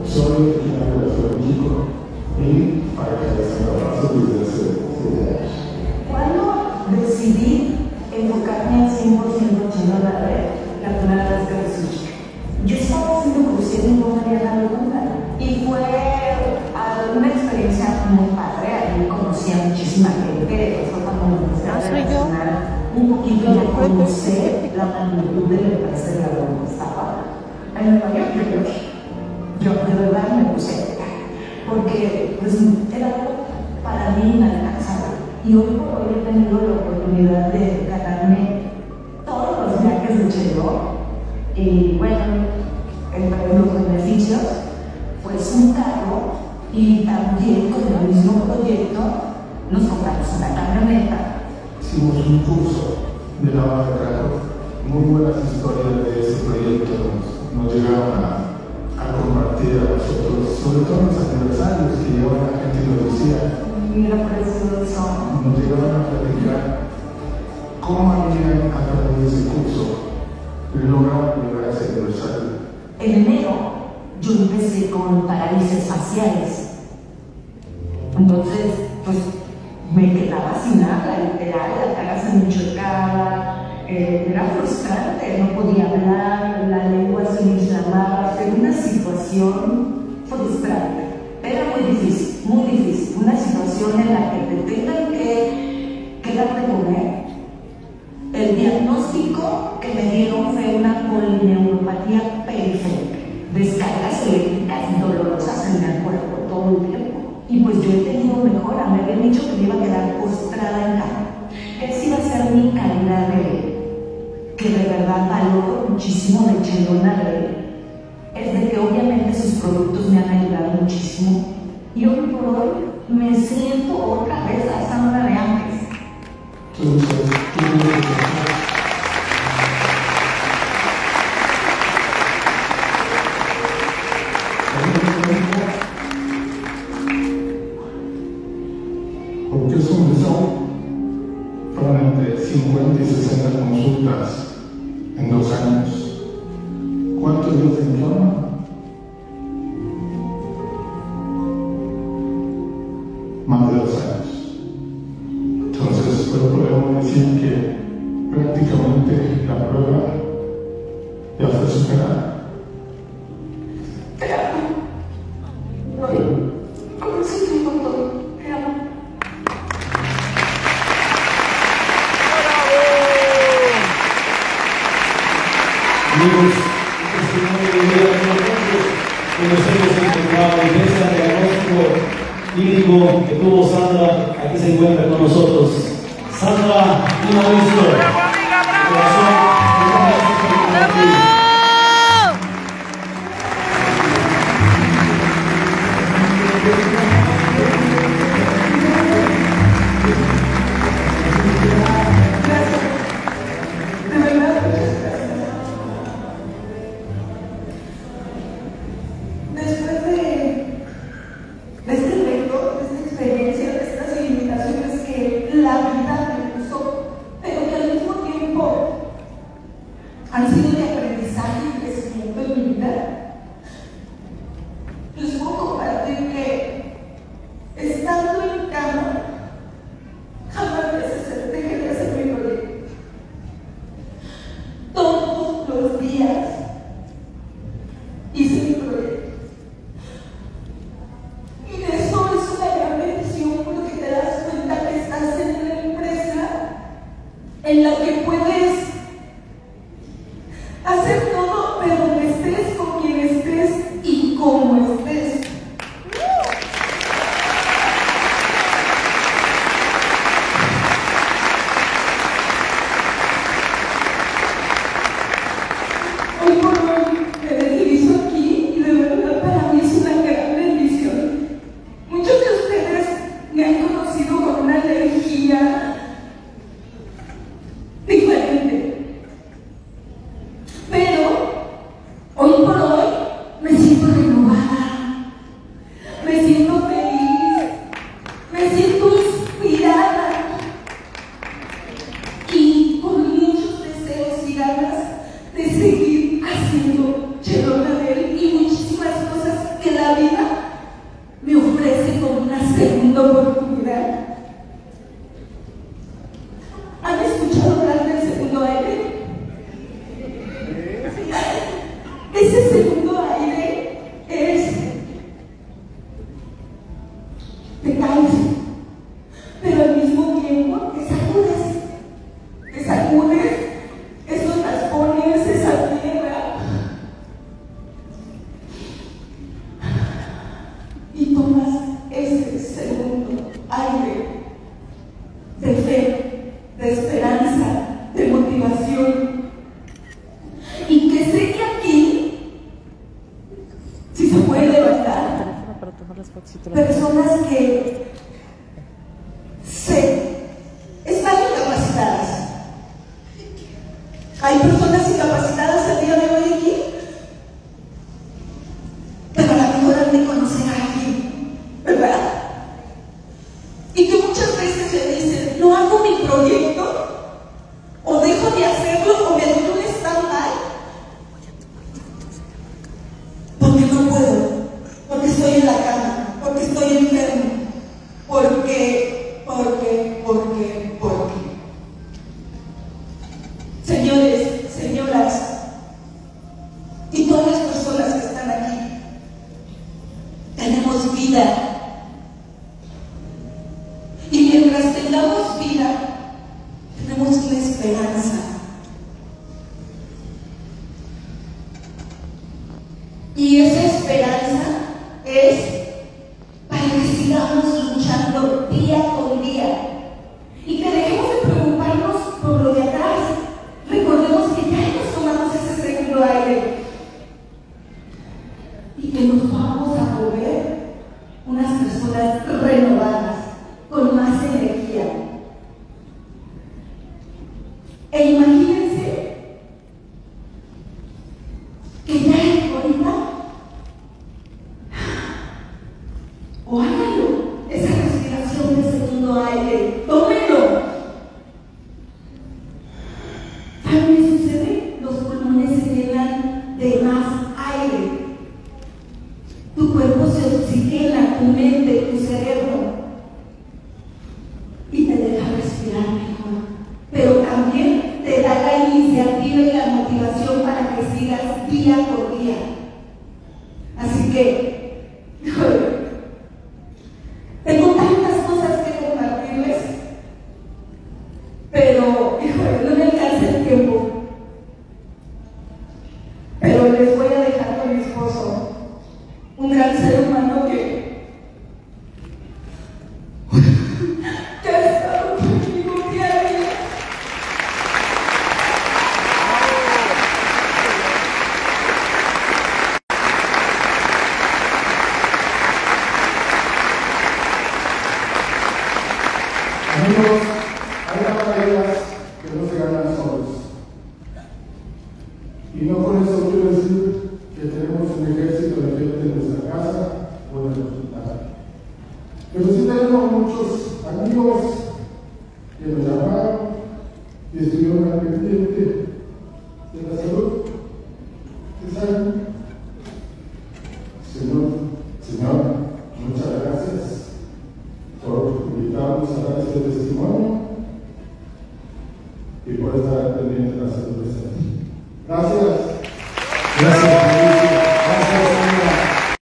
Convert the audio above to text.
soy originario de la Ciudad de México y pareja de Sandra Barraza desde hace 7 años. ¿Cuándo decidí enfocarme al 100% en la red? La primera vez que lo escuché. Yo estaba haciendo crucero y no me había dado cuenta. Y fue una experiencia muy padre. Ahí conocí a muchísima gente. Fue cuando me empecé a relacionar un poquito y a conocer la magnitud de la empresa de la donde estaba. En Nueva York, yo de verdad me puse a pegar. Porque pues, era algo para mí inalcanzable. Y hoy por hoy he tenido la oportunidad de ganarme todos los viajes de Chelo. Y bueno, entre los beneficios, pues un carro y también con el mismo proyecto nos compramos una camioneta. Hicimos un curso de lavado de carro, muy buenas historias de ese proyecto nos llegaron a compartir a nosotros, sobre todo en los aniversarios que llevaban la gente y nos decía. Mira, precioso. Nos llegaron a platicar cómo habían a través de ese curso logrado llegar a ese aniversario. En enero yo empecé con parálisis faciales. Entonces, pues me quedaba sin nada, literal, la cara se me chocaba, era frustrante, no podía hablar, la lengua se me inflamaba, fue una situación frustrante. Era muy difícil, una situación en la que te tengan que dar de comer. El diagnóstico que me dieron fue una polineuropatía periférica, descargas eléctricas dolorosas en el cuerpo todo el tiempo. Y pues yo he tenido mejora, me habían dicho que me iba a quedar postrada en cama. Esa iba a ser mi calidad de vida, que de verdad valoro muchísimo de Chelona Red. Es de que obviamente sus productos me han ayudado muchísimo. Y hoy por hoy me siento otra vez a Sandra de antes. Porque es un deseo, fueron entre 50 y 60 consultas en 2 años. ¿Cuántos días en cama? Más de 2 años. Entonces, pero podemos decir que prácticamente la prueba ya fue superada. Te amo. Con eso te digo todo. Te amo. Amigos, nos hemos encontrado en ese diagnóstico clínico que tuvo Sandra. Aquí se encuentra con nosotros Sandra y Mauricio. Han sido de aprendizaje y crecimiento en mi vida. Les puedo compartir que estando en cama jamás me dejé de hacer mi proyecto. Todos los días hice mi proyecto. Y eso es una gran bendición porque te das cuenta que estás en una empresa en la que puedes hacer todo, pero donde estés, con quien estés y cómo estés. Hoy por hoy me dirijo aquí y de verdad para mí es una gran bendición. Muchos de ustedes me han conocido con una energía diferente. Pero hoy por hoy me siento renovada, tomas ese segundo aire de fe, de esperanza, de motivación, y que sé que aquí, si se puede levantar, personas que están incapacitadas. Hay personas incapacitadas el día de hoy aquí, pero a la mejor han de conocer a alguien, ¿verdad? Y que muchas veces le dicen, no hago mi proyecto, o dejo de hacerlo, o me doy un stand-by, porque no puedo, porque estoy en la cama, porque estoy enfermo, porque. Señores, señoras, y todas las personas que están aquí, tenemos vida. Y mientras tengamos vida, tenemos una esperanza. Y esa esperanza es para que sigamos luchando día con día y que dejemos de preocuparnos por lo de atrás. Recordemos que ya nos tomamos ese segundo aire y que nos vamos a volver unas personas renovadas, con más energía. E imagínense que ya ahorita, o háganlo, esa respiración de segundo aire, tómenlo. ¿Saben qué sucede? Los pulmones se llenan de más aire. Tu cuerpo se oxigena, tu mente, tu cerebro, y te deja respirar mejor. Pero también te da la iniciativa y la motivación para que sigas día por día. Así que, tengo tantas cosas que compartirles, pero, no me alcanza el tiempo. Pero les voy a dejar con mi esposo, un gran ser humano que ha estado conmigo día a día. Amigos, hay batallas que no se ganan solos. Y no con eso quiero decir que tenemos un ejército de gente en nuestra casa o en el hospital. Pero sí tenemos muchos amigos que nos llamaron y estuvieron al pendiente de la salud. ¿Qué saben? Señor, muchas gracias por invitarnos a dar este testimonio y por estar pendiente de la salud.